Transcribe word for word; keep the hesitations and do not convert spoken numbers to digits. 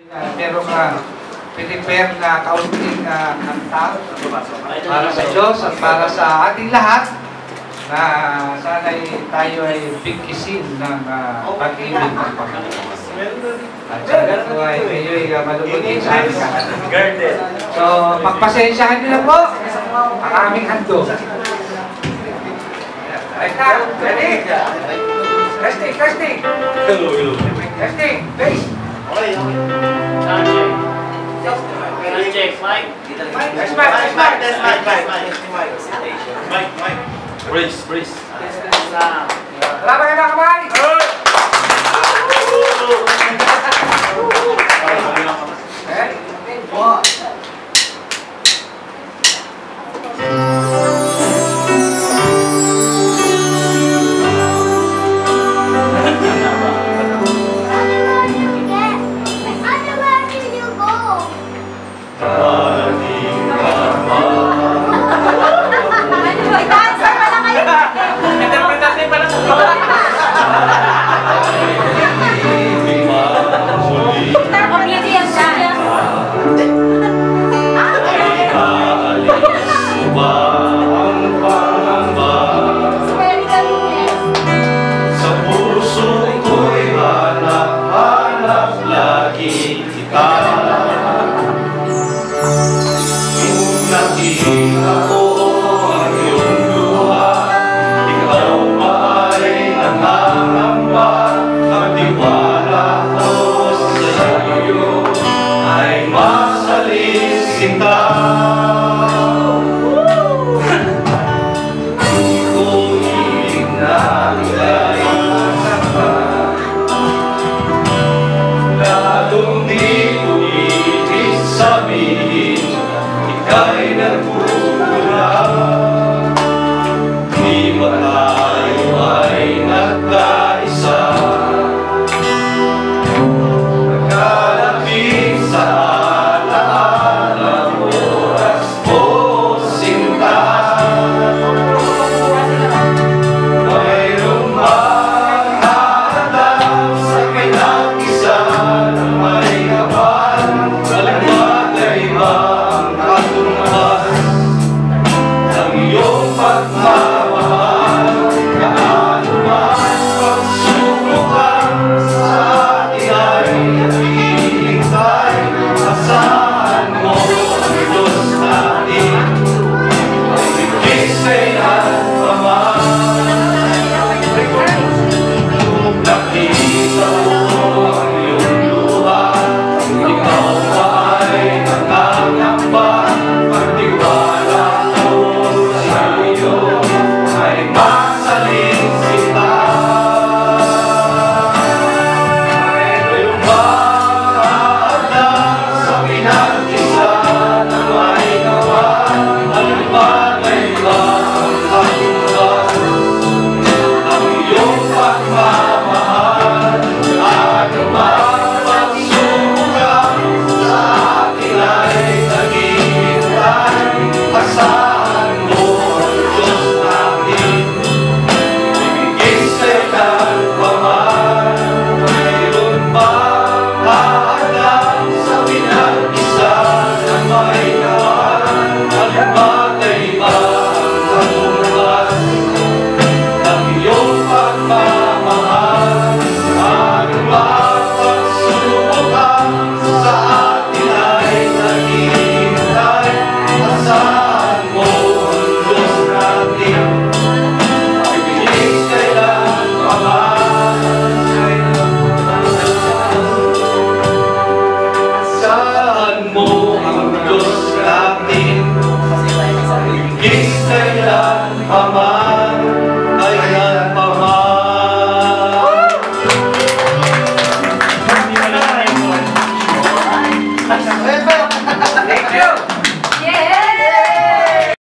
Uh, meron ka prepare na kaunting uh, kanta para sa Diyos at para sa ating lahat na sana'y tayo ay bigkisin ng uh, pag-ibig ng Panginoon. At sana po ay kayo'y uh, malugod sa aming lahat. So, pagpasensyahan nyo na po ang aming hando. Right na, ready? Testing, testing! Hello, hello. Testing, base! Okay, okay. Sound check. Sound check, Mike. That's Mike, that's Mike, That's Mike, Mike, Mike. Mike, Mike. Brace, brace. Sound. Wala ba kayo na kamay? Ang tiwala ko sa iyo ay